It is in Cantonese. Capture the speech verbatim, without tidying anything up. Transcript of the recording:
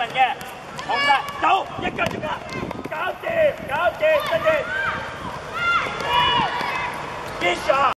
嘅，紅晒走，一腳即刻，搞掂，搞掂，跟住 ，Good shot。